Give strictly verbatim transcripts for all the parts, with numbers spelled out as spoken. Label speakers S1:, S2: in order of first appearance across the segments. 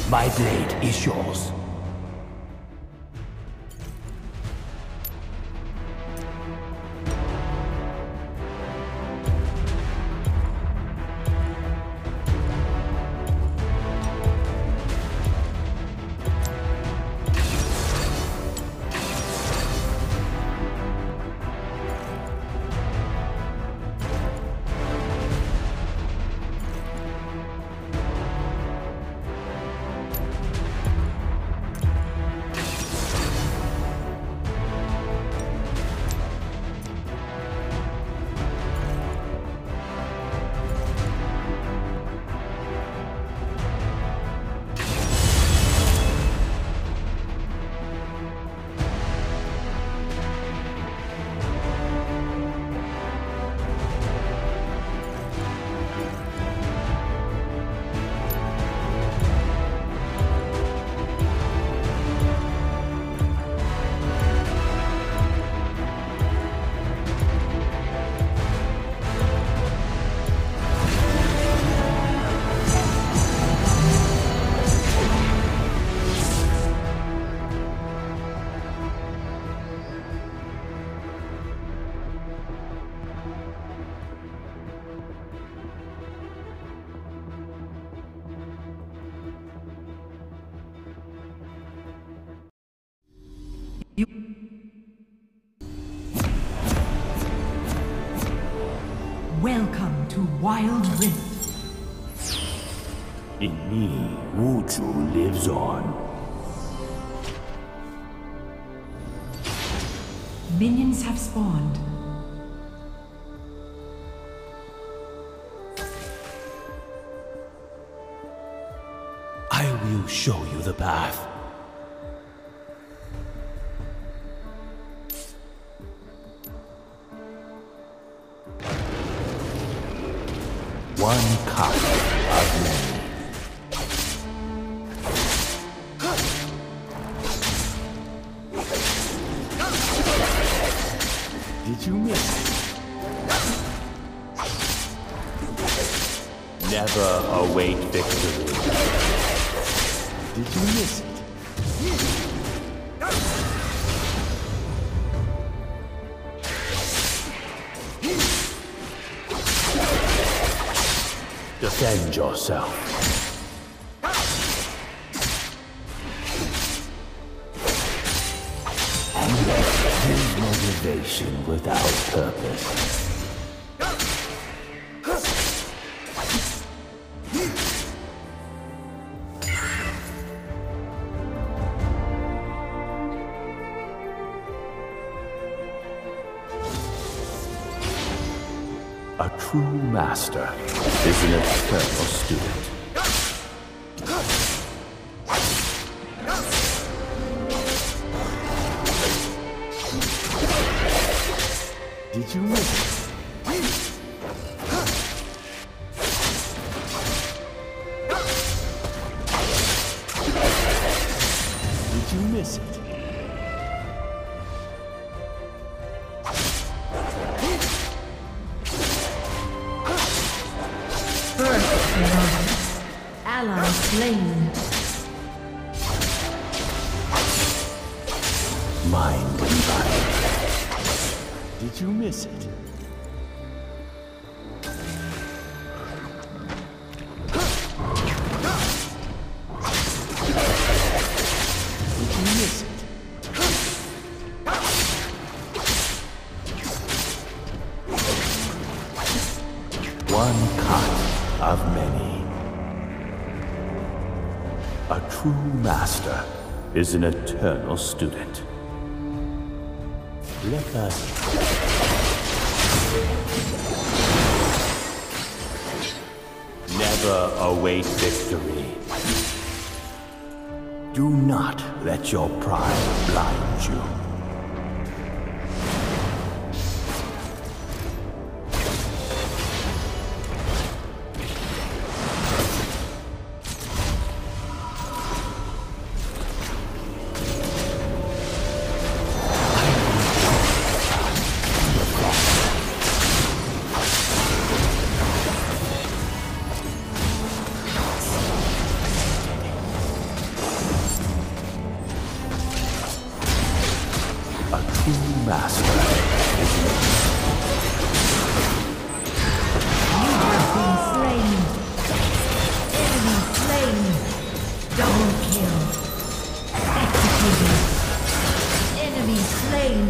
S1: My blade is yours.
S2: Welcome to Wild Rift.
S1: In me, Wuju lives on.
S2: Minions have spawned.
S1: I will show you the path. One cup of many. Did you miss it? Never await victory. Did you miss it? Defend yourself. And use motivation without purpose. A true master is an eternal student. Did you miss it? Did you miss it?
S2: Ally slain.
S1: Mind and body. Did you miss it? Did you miss it? One cut of many. A true master is an eternal student. Let us... Never await victory. Do not let your pride blind you. true master is in
S2: You have been slain. Enemy slain. Double kill. Executed. Enemy slain.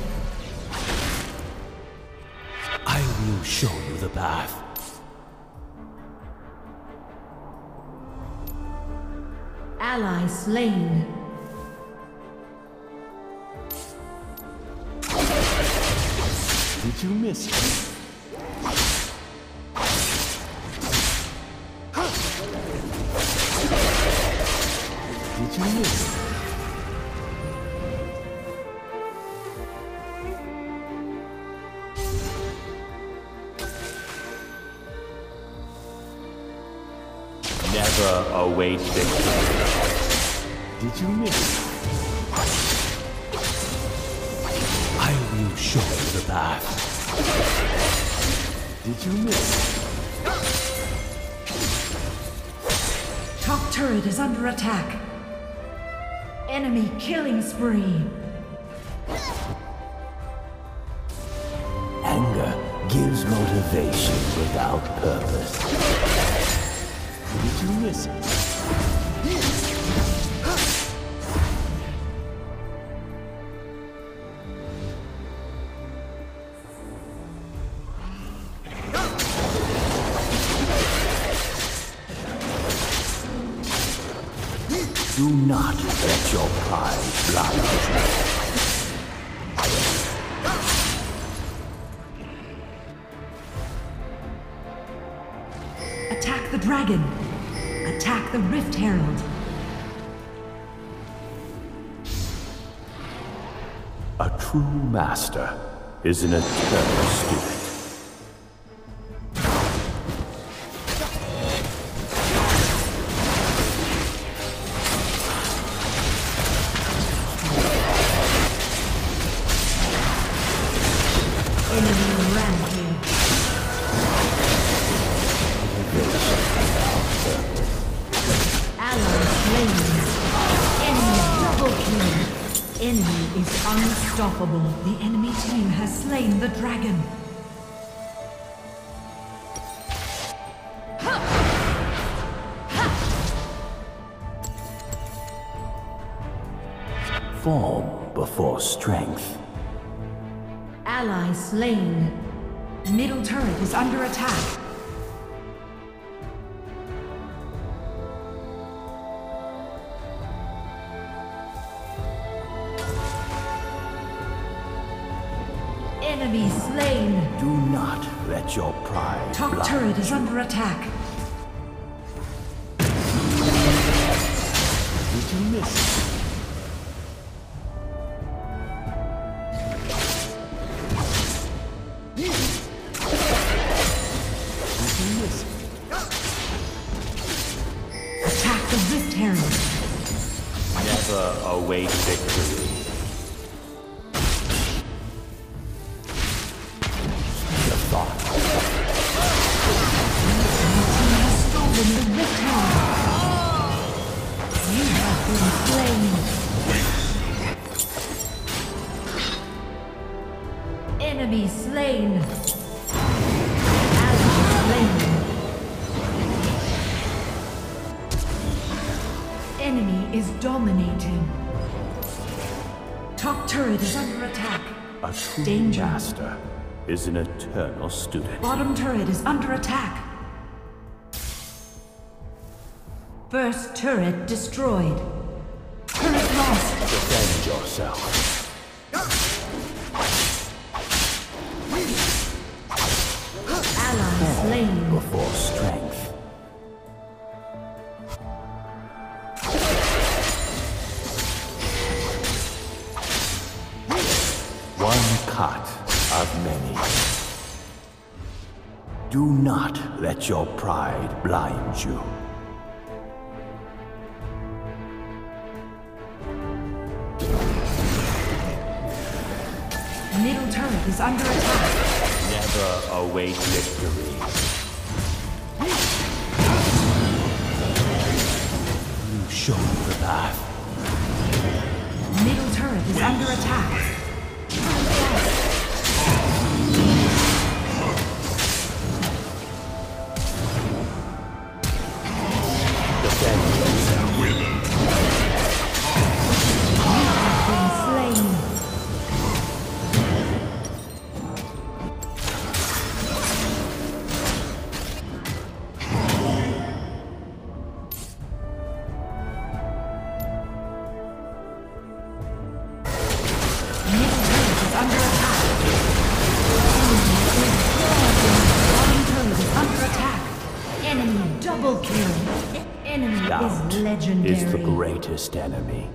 S1: I will show you the path.
S2: Ally slain.
S1: Did you miss it? Did you miss it? Never await victory. Did you miss it? I will show you the path. Did you miss it?
S2: Top turret is under attack. Enemy killing spree.
S1: Anger gives motivation without purpose. Did you miss it? Do not let your pride blind you.
S2: Attack the dragon. Attack the Rift Herald.
S1: A true master is an eternal student.
S2: Unstoppable. The enemy team has slain the dragon.
S1: Form before strength.
S2: Ally slain. Middle turret is under attack. Enemy slain.
S1: Do not let your pride
S2: Top
S1: blind
S2: turret is
S1: you.
S2: under attack.
S1: Did you miss it? Did you miss it?
S2: Attack the Rift Herald.
S1: Never await victory. The thought.
S2: Your team has stolen the Rift Herald. You have been slain. Enemy slain. Ally slain. Enemy is dominating. Top turret is under attack.
S1: A true
S2: Danger.
S1: master is an eternal student.
S2: Bottom turret is under attack. First turret destroyed. Turret lost.
S1: Defend yourself.
S2: Ally slain.
S1: Before strength. One cut of many. Do not let your pride blind you.
S2: Middle turret is under attack.
S1: Never await victory. You show me the path.
S2: Middle turret is under attack. Double kill. Enemy
S1: Doubt
S2: is legendary.
S1: is the greatest enemy.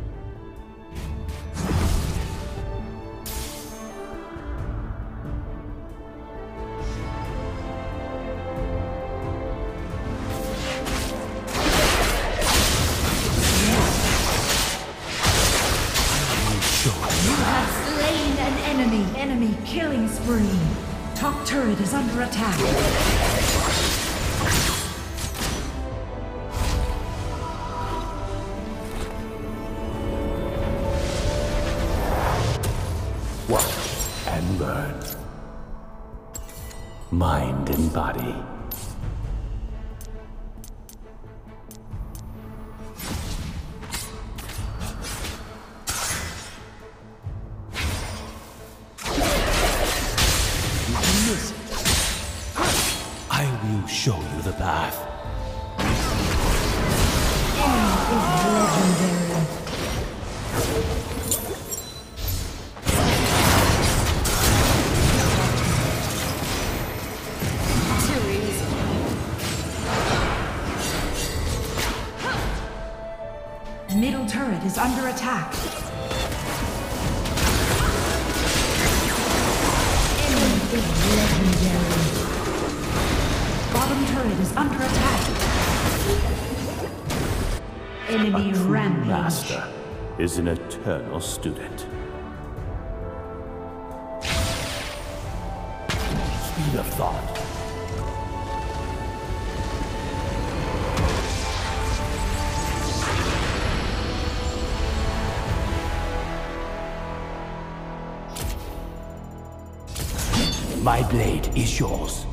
S2: You have slain an enemy. Enemy killing spree. Top turret is under attack.
S1: Watch and learn. Mind and body. I will show you the path.
S2: Enemy is legendary. Middle turret is under attack. Enemy is legendary. Bottom turret is under attack. Enemy
S1: A true
S2: rampage.
S1: master is an eternal student. Speed of thought. My blade is yours.